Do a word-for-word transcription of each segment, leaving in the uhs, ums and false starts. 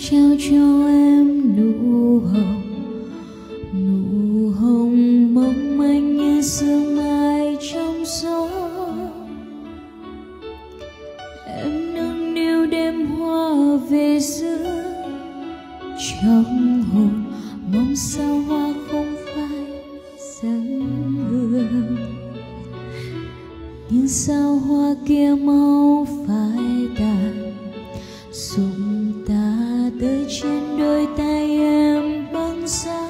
trao cho em nụ hồng, nụ hồng mong manh như sương mai trong gió. Em nâng niu đêm hoa về giữa trong hồn, mong sao hoa không phải dâng hương, nhưng sao hoa kia mau phai tàn, dùng ta tới trên đôi tay em băng giá.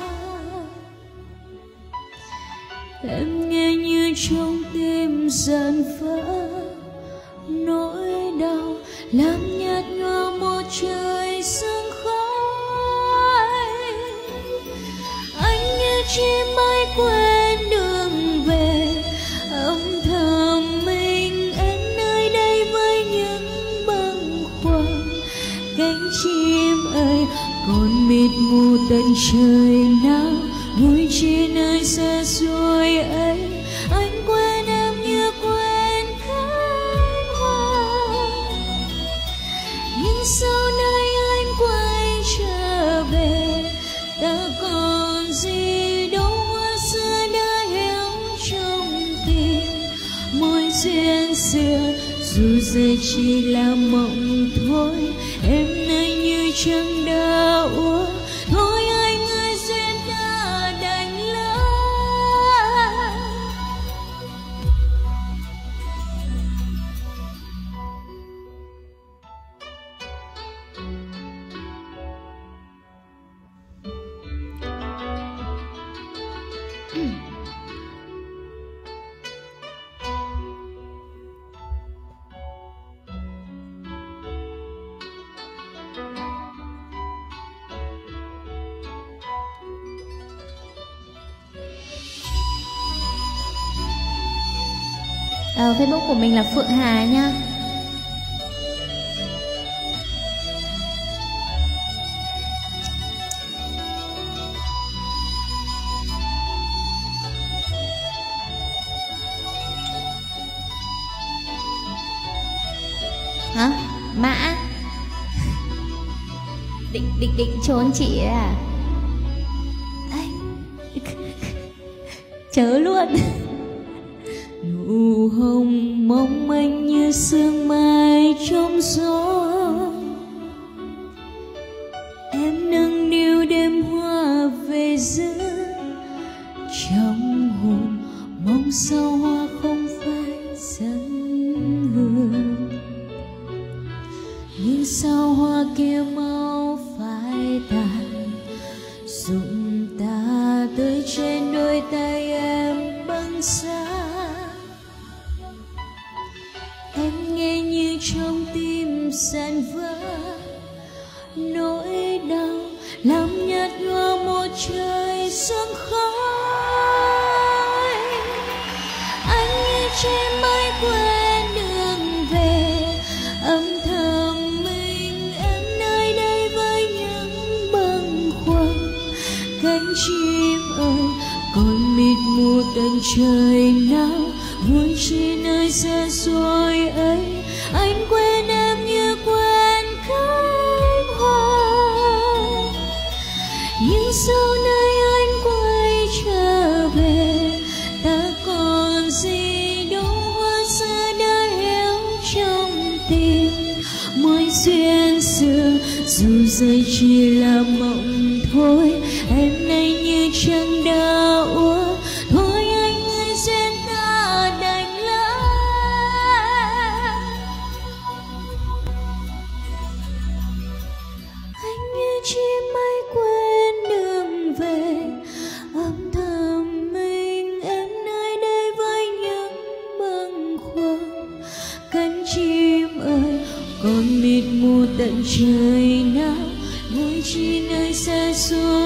Em nghe như trong tim dần vỡ, nỗi đau làm nhạt nhòa một trời sương khói. Anh như chim bay quên đường về, âm thầm mình em nơi đây với những bâng khuâng. Cánh chim ơi còn mịt mù tận trời nào, vui chi nơi xa xôi ấy. Anh quên em như quên cánh hoa, nhưng sau này anh quay trở về, ta còn gì đâu hoa xưa đã héo trong tim. Mối duyên xưa dù giờ chỉ là mộng thôi, em nơi như trăng đã úa. Thôi anh ơi duyên ta đành lỡ. Ờ, Facebook của mình là Phượng Hà nha. Hả? Mã định định định trốn chị ấy à? Anh chớ luôn. Nụ hồng mong manh như sương mai trong gió, em nâng niu đêm hoa về giữa trong hồn, mong sao hoa không phải dâng hương, nhưng sao hoa kia mau phai tàn, dùng ta tới trên đôi tay em băng giá. Em nghe như trong tim dạn vỡ, nỗi đau làm nhạt nhòa một trời sương khói. Anh như chim bay quên đường về, âm thầm mình em nơi đây với những bâng khuâng. Cánh chim ơi còn mịt mù tận trời nào, vui chi nơi xa xôi ấy. Anh quên em như quên cánh hoa, nhưng sau này anh quay trở về, ta còn gì đâu hoa xưa đã héo trong tim. Mối duyên xưa dù giờ chỉ là mộng thôi, em nay như trăng đã úa. Thôi anh ơi duyên ta đành lỡ. Anh như chim bay quên đường về, âm thầm mình em nơi đây với những bâng khuâng. Cánh chim ơi còn mịt mù tận trời nào, vui chi nơi xa xôi.